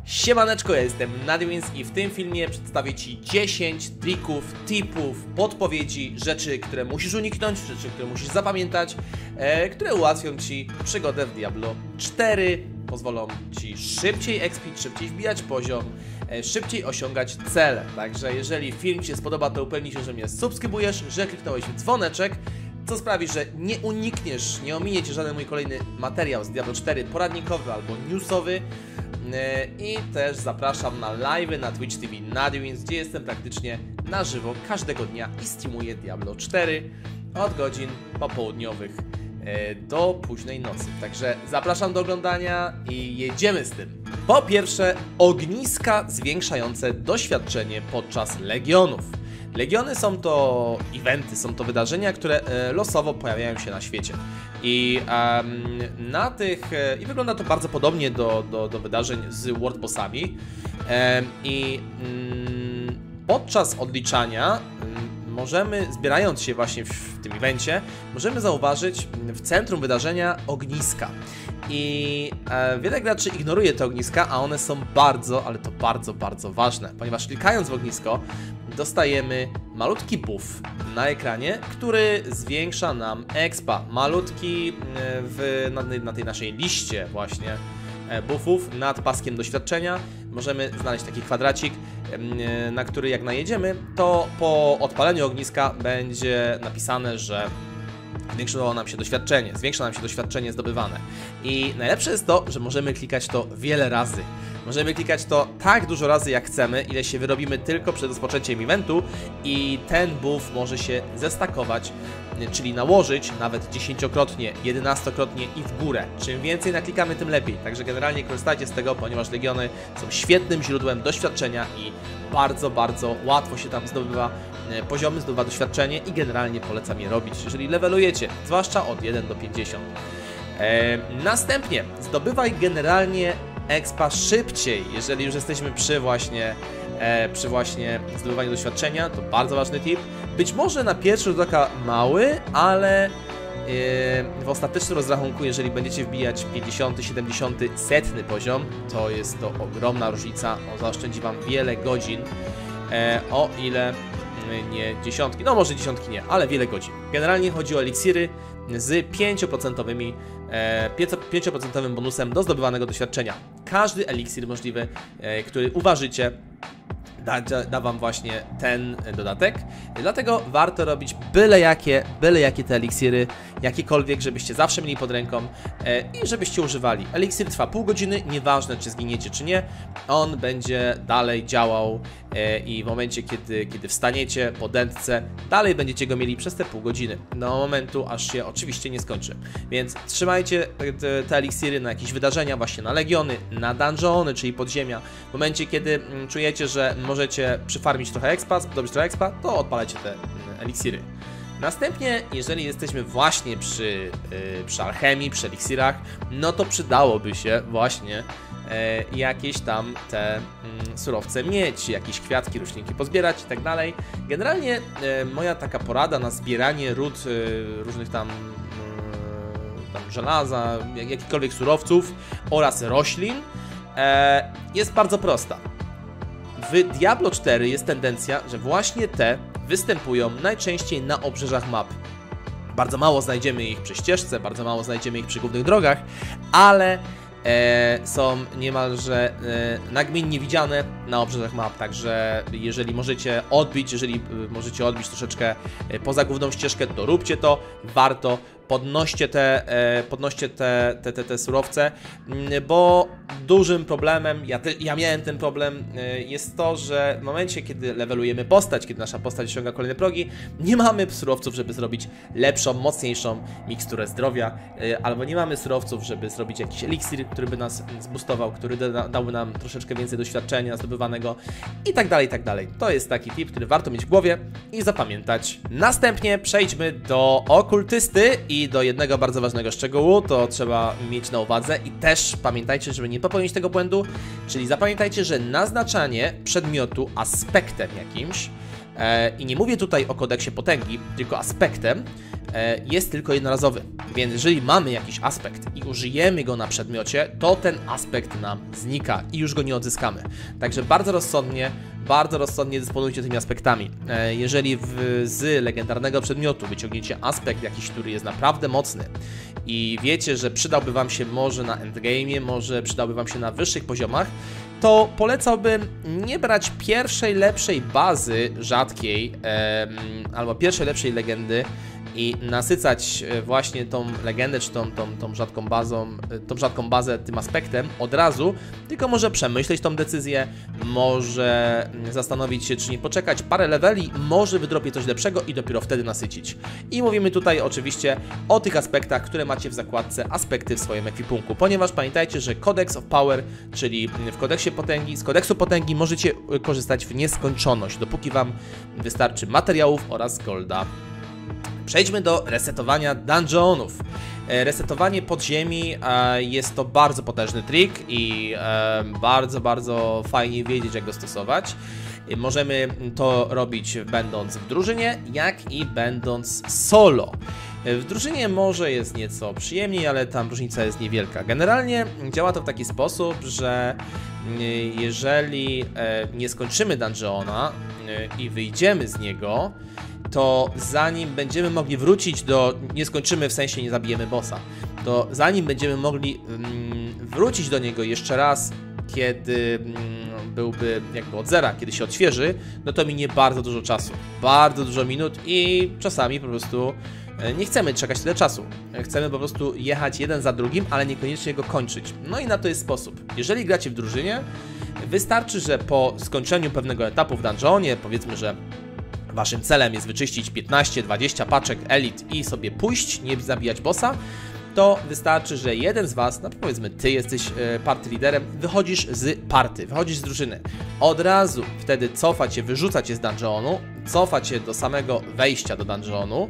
Siemaneczko, ja jestem Nadwins i w tym filmie przedstawię Ci 10 trików, tipów, podpowiedzi, rzeczy, które musisz uniknąć, rzeczy, które musisz zapamiętać, które ułatwią Ci przygodę w Diablo 4, pozwolą Ci szybciej expić, szybciej wbijać poziom, szybciej osiągać cele. Także jeżeli film Ci się spodoba, to upewnij się, że mnie subskrybujesz, że kliknąłeś w dzwoneczek, co sprawi, że nie unikniesz, nie ominie Cię żaden mój kolejny materiał z Diablo 4 poradnikowy albo newsowy. I też zapraszam na live'y na Twitch TV Nadwins, gdzie jestem praktycznie na żywo każdego dnia i streamuję Diablo 4 od godzin popołudniowych do późnej nocy. Także zapraszam do oglądania i jedziemy z tym. Po pierwsze, ogniska zwiększające doświadczenie podczas Legionów. Legiony są to eventy, są to wydarzenia, które losowo pojawiają się na świecie. I na tych i wygląda to bardzo podobnie do wydarzeń z World Bossami. Podczas odliczania możemy, zbierając się właśnie w tym evencie, możemy zauważyć w centrum wydarzenia ogniska. I wiele graczy ignoruje te ogniska, a one są bardzo, ale to bardzo, bardzo ważne, ponieważ klikając w ognisko dostajemy malutki buff na ekranie, który zwiększa nam expa. Malutki na tej naszej liście właśnie buffów nad paskiem doświadczenia możemy znaleźć taki kwadracik, na który jak najedziemy, to po odpaleniu ogniska będzie napisane, że zwiększyło nam się doświadczenie, zwiększa nam się doświadczenie zdobywane. I najlepsze jest to, że możemy klikać to wiele razy. Możemy klikać to tak dużo razy jak chcemy, ile się wyrobimy tylko przed rozpoczęciem eventu i ten buff może się zestakować, czyli nałożyć nawet 10-krotnie, 11-krotnie i w górę. Czym więcej naklikamy, tym lepiej. Także generalnie korzystajcie z tego, ponieważ Legiony są świetnym źródłem doświadczenia i bardzo, bardzo łatwo się tam zdobywa poziomy, zdobywa doświadczenie i generalnie polecam je robić, jeżeli levelujecie, zwłaszcza od 1 do 50. Następnie zdobywaj generalnie expa szybciej, jeżeli już jesteśmy przy właśnie zdobywaniu doświadczenia, to bardzo ważny tip. Być może na pierwszy rzut oka mały, ale w ostatecznym rozrachunku, jeżeli będziecie wbijać 50, 70, 100 poziom, to jest to ogromna różnica, zaoszczędzi Wam wiele godzin, o ile nie dziesiątki, no może dziesiątki nie, ale wiele godzin. Generalnie chodzi o eliksiry z 5% bonusem do zdobywanego doświadczenia. Każdy eliksir możliwy, który uważacie, da Wam właśnie ten dodatek. Dlatego warto robić byle jakie te eliksiry, jakiekolwiek, żebyście zawsze mieli pod ręką i żebyście używali. Eliksir trwa pół godziny, nieważne czy zginiecie czy nie, on będzie dalej działał i w momencie kiedy wstaniecie po dętce, dalej będziecie go mieli przez te pół godziny, do momentu aż się oczywiście nie skończy. Więc trzymajcie te eliksiry na jakieś wydarzenia, właśnie na legiony, na dungeony, czyli podziemia. W momencie kiedy czujecie, że możecie przyfarmić trochę expa, zdobyć trochę expa, to odpalajcie te eliksiry. Następnie, jeżeli jesteśmy właśnie przy alchemii, przy eliksirach, no to przydałoby się właśnie jakieś tam te surowce mieć, jakieś kwiatki, roślinki pozbierać i tak dalej. Generalnie moja taka porada na zbieranie ród różnych tam żelaza, jakichkolwiek surowców oraz roślin jest bardzo prosta. W Diablo 4 jest tendencja, że właśnie te występują najczęściej na obrzeżach map. Bardzo mało znajdziemy ich przy ścieżce, bardzo mało znajdziemy ich przy głównych drogach, ale są niemalże nagminnie widziane na obrzeżach map, także jeżeli możecie odbić troszeczkę poza główną ścieżkę, to róbcie to, warto. Podnoście te surowce, bo dużym problemem, ja miałem ten problem, jest to, że w momencie, kiedy levelujemy postać, kiedy nasza postać osiąga kolejne progi, nie mamy surowców, żeby zrobić lepszą, mocniejszą miksturę zdrowia, albo nie mamy surowców, żeby zrobić jakiś eliksir, który by nas zboostował, który dałby nam troszeczkę więcej doświadczenia zdobywanego i tak dalej, i tak dalej. To jest taki tip, który warto mieć w głowie i zapamiętać. Następnie przejdźmy do okultysty i do jednego bardzo ważnego szczegółu, to trzeba mieć na uwadze i też pamiętajcie, żeby nie popełnić tego błędu, czyli zapamiętajcie, że naznaczanie przedmiotu aspektem jakimś, i nie mówię tutaj o kodeksie potęgi, tylko aspektem, jest tylko jednorazowy. Więc jeżeli mamy jakiś aspekt i użyjemy go na przedmiocie, to ten aspekt nam znika i już go nie odzyskamy. Także bardzo rozsądnie dysponujcie tymi aspektami. Jeżeli z legendarnego przedmiotu wyciągniecie aspekt jakiś, który jest naprawdę mocny i wiecie, że przydałby Wam się może na endgame'ie, może przydałby Wam się na wyższych poziomach, to polecałbym nie brać pierwszej lepszej bazy rzadkiej albo pierwszej lepszej legendy i nasycać właśnie tą legendę, czy tą rzadką bazę tym aspektem od razu, tylko może przemyśleć tą decyzję, może zastanowić się, czy nie poczekać parę leveli, może wydropię coś lepszego i dopiero wtedy nasycić. I mówimy tutaj oczywiście o tych aspektach, które macie w zakładce aspekty w swoim ekwipunku, ponieważ pamiętajcie, że Codex of Power, czyli w kodeksie potęgi, z kodeksu potęgi możecie korzystać w nieskończoność, dopóki Wam wystarczy materiałów oraz golda. Przejdźmy do resetowania dungeonów. Resetowanie podziemi jest to bardzo potężny trik i bardzo fajnie wiedzieć, jak go stosować. Możemy to robić będąc w drużynie, jak i będąc solo. W drużynie może jest nieco przyjemniej, ale tam różnica jest niewielka. Generalnie działa to w taki sposób, że jeżeli nie skończymy dungeona i wyjdziemy z niego, to zanim będziemy mogli wrócić nie skończymy, w sensie nie zabijemy bossa, to zanim będziemy mogli wrócić do niego jeszcze raz, kiedy byłby jakby od zera, kiedy się odświeży, no to minie bardzo dużo czasu, bardzo dużo minut i czasami po prostu nie chcemy czekać tyle czasu. Chcemy po prostu jechać jeden za drugim, ale niekoniecznie go kończyć. No i na to jest sposób. Jeżeli gracie w drużynie, wystarczy, że po skończeniu pewnego etapu w dungeonie, powiedzmy, że Waszym celem jest wyczyścić 15-20 paczek elit i sobie pójść, nie zabijać bossa, to wystarczy, że jeden z Was, no powiedzmy Ty jesteś party liderem, wychodzisz z party, wychodzisz z drużyny. Od razu wtedy cofa Cię, wyrzuca Cię z dungeonu, cofa Cię do samego wejścia do dungeonu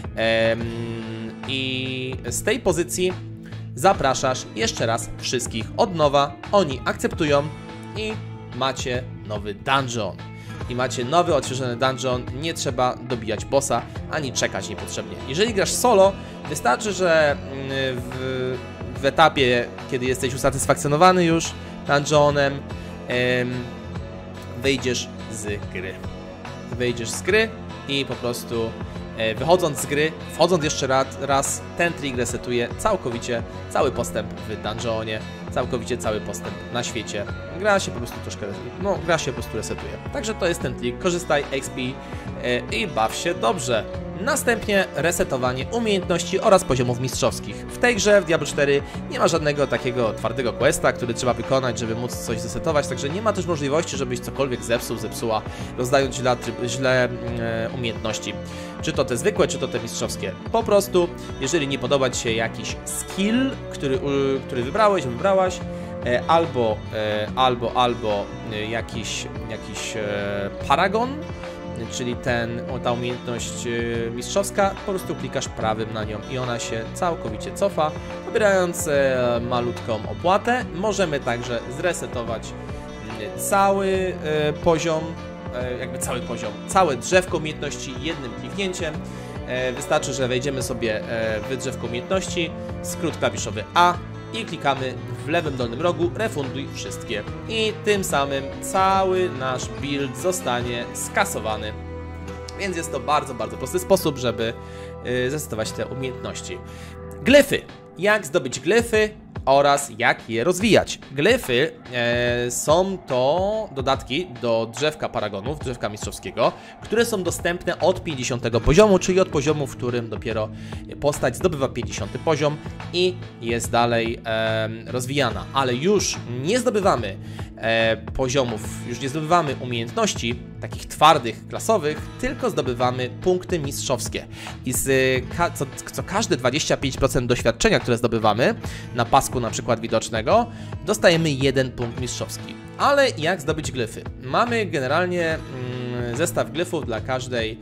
i z tej pozycji zapraszasz jeszcze raz wszystkich od nowa, oni akceptują i macie nowy dungeon. I macie nowy, odświeżony dungeon, nie trzeba dobijać bossa, ani czekać niepotrzebnie. Jeżeli grasz solo, wystarczy, że w etapie, kiedy jesteś usatysfakcjonowany już dungeonem, wyjdziesz z gry. Wyjdziesz z gry i po prostu wychodząc z gry, wchodząc jeszcze raz, ten trik resetuje całkowicie cały postęp w dungeonie, całkowicie cały postęp na świecie. Gra się po prostu troszkę, gra się po prostu resetuje. Także to jest ten trik, korzystaj, XP i baw się dobrze. Następnie resetowanie umiejętności oraz poziomów mistrzowskich. W tej grze, w Diablo 4, nie ma żadnego takiego twardego questa, który trzeba wykonać, żeby móc coś zresetować, także nie ma też możliwości, żebyś cokolwiek zepsuła, rozdając źle umiejętności. Czy to te zwykłe, czy to te mistrzowskie. Po prostu, jeżeli nie podoba Ci się jakiś skill, który wybrałaś, albo jakiś paragon, czyli ta umiejętność mistrzowska, po prostu klikasz prawym na nią i ona się całkowicie cofa, pobierając malutką opłatę. Możemy także zresetować cały poziom, całe drzewko umiejętności jednym kliknięciem. Wystarczy, że wejdziemy sobie w drzewko umiejętności, skrót klawiszowy A i klikamy w lewym dolnym rogu refunduj wszystkie. I tym samym cały nasz build zostanie skasowany. Więc jest to bardzo prosty sposób, żeby zresetować te umiejętności. Glyfy. Jak zdobyć glyfy oraz jak je rozwijać. Glyfy są to dodatki do drzewka paragonów, drzewka mistrzowskiego, które są dostępne od 50 poziomu, czyli od poziomu, w którym dopiero postać zdobywa 50 poziom i jest dalej rozwijana. Ale już nie zdobywamy poziomów, już nie zdobywamy umiejętności takich twardych, klasowych, tylko zdobywamy punkty mistrzowskie. I co każde 25% doświadczenia, które zdobywamy na pasku na przykład widocznego, dostajemy 1 punkt mistrzowski. Ale jak zdobyć glyfy? Mamy generalnie zestaw glyfów dla każdej,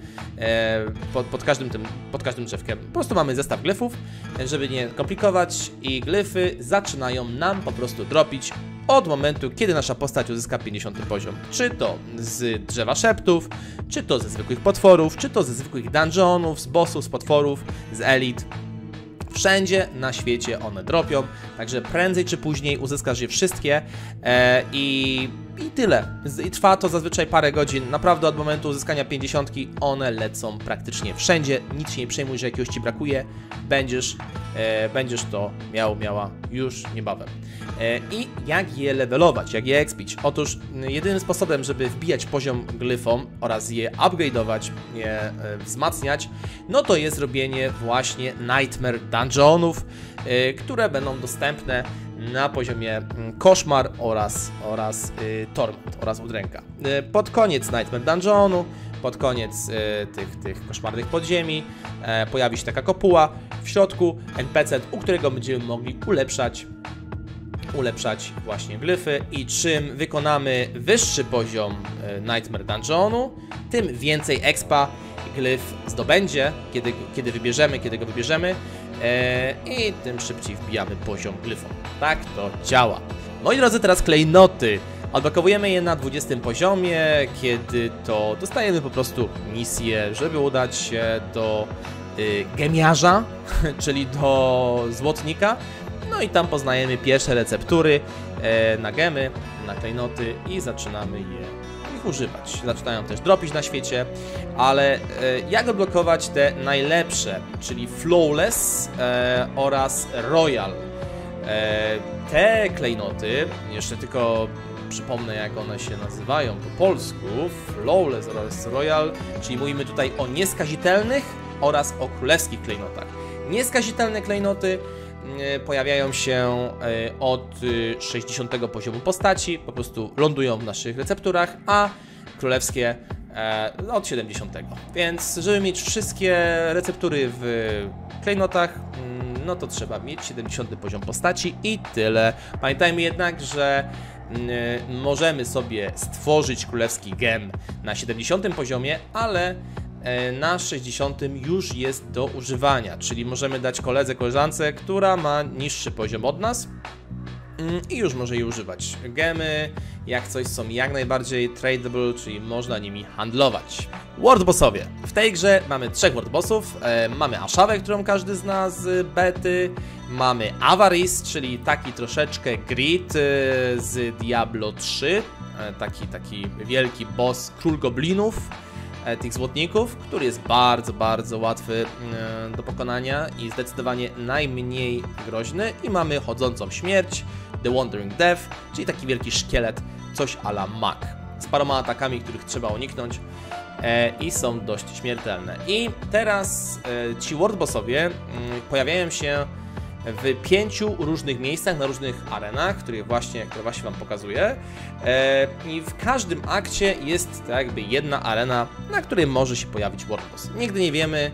pod każdym drzewkiem. Po prostu mamy zestaw glyfów, żeby nie komplikować, i glyfy zaczynają nam po prostu dropić od momentu, kiedy nasza postać uzyska 50 poziom. Czy to z drzewa szeptów, czy to ze zwykłych potworów, czy to ze zwykłych dungeonów, z bossów, z potworów, z elit. Wszędzie na świecie one dropią, także prędzej czy później uzyskasz je wszystkie i tyle. I trwa to zazwyczaj parę godzin. Naprawdę od momentu uzyskania 50 one lecą praktycznie wszędzie. Nic się nie przejmuj, że jakiegoś ci brakuje. Będziesz to miała już niebawem. I jak je levelować, jak je expić? Otóż jedynym sposobem, żeby wbijać poziom glyfom oraz je upgrade'ować, je wzmacniać, no to jest robienie właśnie Nightmare Dungeonów, które będą dostępne na poziomie Koszmar oraz Torment oraz Udręka. Pod koniec Nightmare Dungeonu, pod koniec tych koszmarnych podziemi pojawi się taka kopuła, w środku NPC, u którego będziemy mogli ulepszać właśnie glyfy i czym wykonamy wyższy poziom Nightmare Dungeonu, tym więcej expa glyf zdobędzie, kiedy go wybierzemy i tym szybciej wbijamy poziom glyfom. Tak to działa. Moi drodzy, teraz klejnoty. Odblokowujemy je na 20 poziomie, kiedy to dostajemy po prostu misję, żeby udać się do gemiarza, czyli do złotnika. No i tam poznajemy pierwsze receptury na gemy, na klejnoty i zaczynamy ich używać. Zaczynają też dropić na świecie, ale jak odblokować te najlepsze, czyli Flawless oraz Royal. Te klejnoty, jeszcze tylko przypomnę, jak one się nazywają po polsku, Flawless oraz Royal, czyli mówimy tutaj o nieskazitelnych oraz o królewskich klejnotach. Nieskazitelne klejnoty pojawiają się od 60 poziomu postaci, po prostu lądują w naszych recepturach, a królewskie od 70. Więc żeby mieć wszystkie receptury w klejnotach, no to trzeba mieć 70 poziom postaci i tyle. Pamiętajmy jednak, że możemy sobie stworzyć królewski gem na 70 poziomie, ale na 60 już jest do używania, czyli możemy dać koleżance, która ma niższy poziom od nas i już może jej używać. Gemy, jak coś, są jak najbardziej tradable, czyli można nimi handlować. Worldbossowie. W tej grze mamy 3 worldbossów. Mamy Ashawę, którą każdy zna z bety. Mamy Avarice, czyli taki troszeczkę grid z Diablo 3. Taki wielki boss, król goblinów, tych złotników, który jest bardzo, bardzo łatwy do pokonania i zdecydowanie najmniej groźny. I mamy chodzącą śmierć, The Wandering Death, czyli taki wielki szkielet, coś a la mak, z paroma atakami, których trzeba uniknąć i są dość śmiertelne. I teraz ci worldbossowie pojawiają się w 5 różnych miejscach, na różnych arenach, które właśnie Wam pokazuję. I w każdym akcie jest tak jakby jedna arena, na której może się pojawić worldboss. Nigdy nie wiemy,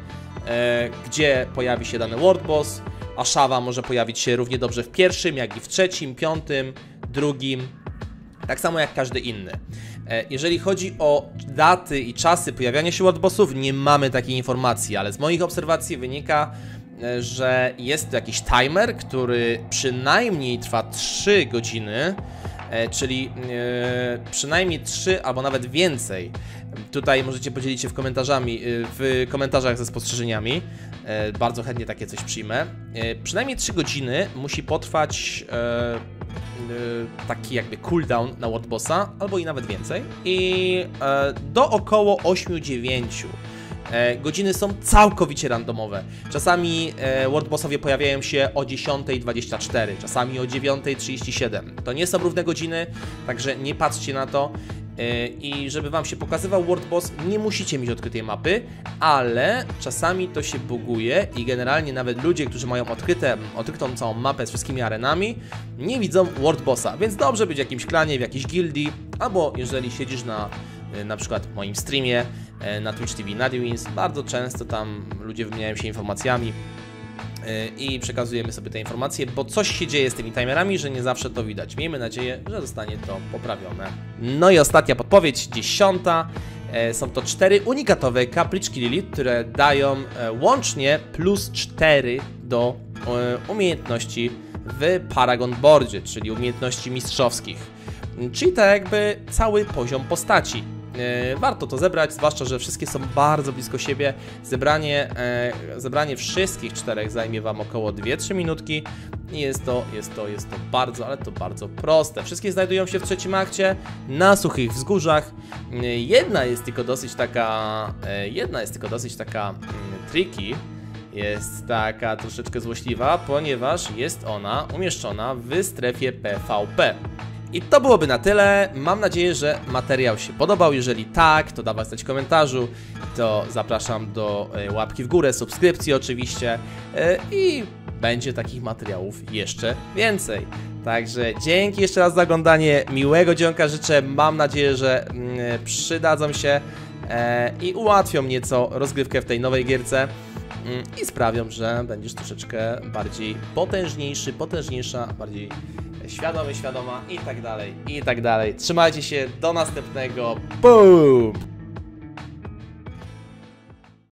gdzie pojawi się dany worldboss. Ashawa może pojawić się równie dobrze w pierwszym, jak i w trzecim, piątym, drugim, tak samo jak każdy inny. Jeżeli chodzi o daty i czasy pojawiania się worldbossów, nie mamy takiej informacji, ale z moich obserwacji wynika, że jest to jakiś timer, który przynajmniej trwa 3 godziny, czyli przynajmniej 3 albo nawet więcej. Tutaj możecie podzielić się w komentarzach ze spostrzeżeniami. Bardzo chętnie takie coś przyjmę. Przynajmniej 3 godziny musi potrwać taki jakby cooldown na worldbossa, albo i nawet więcej. I do około 8-9 godziny są całkowicie randomowe. Czasami worldbossowie pojawiają się o 10:24, czasami o 9:37. To nie są równe godziny, także nie patrzcie na to. I żeby Wam się pokazywał worldboss, nie musicie mieć odkrytej mapy, ale czasami to się buguje i generalnie nawet ludzie, którzy mają odkrytą całą mapę z wszystkimi arenami, nie widzą worldbossa, więc dobrze być w jakimś klanie, w jakiejś gildii, albo jeżeli siedzisz na przykład moim streamie na Twitch TV Nadiwins, bardzo często tam ludzie wymieniają się informacjami i przekazujemy sobie te informacje, bo coś się dzieje z tymi timerami, że nie zawsze to widać. Miejmy nadzieję, że zostanie to poprawione. No i ostatnia podpowiedź, 10. Są to 4 unikatowe kapliczki Lilith, które dają łącznie +4 do umiejętności w Paragon Boardzie, czyli umiejętności mistrzowskich. Czyli tak jakby cały poziom postaci. Warto to zebrać, zwłaszcza, że wszystkie są bardzo blisko siebie. Zebranie wszystkich 4 zajmie Wam około 2-3 minutki i jest to bardzo, ale to bardzo proste. Wszystkie znajdują się w trzecim akcie, na suchych wzgórzach. Jedna jest tylko dosyć taka tricky. Jest taka troszeczkę złośliwa, ponieważ jest ona umieszczona w strefie PvP. I to byłoby na tyle. Mam nadzieję, że materiał się podobał. Jeżeli tak, to dawaj znać w komentarzu. To zapraszam do łapki w górę, subskrypcji oczywiście. I będzie takich materiałów jeszcze więcej. Także dzięki jeszcze raz za oglądanie. Miłego dzionka życzę. Mam nadzieję, że przydadzą się i ułatwią nieco rozgrywkę w tej nowej gierce. I sprawią, że będziesz troszeczkę bardziej potężniejszy, potężniejsza, bardziej świadoma i tak dalej, i tak dalej. Trzymajcie się, do następnego. Boom!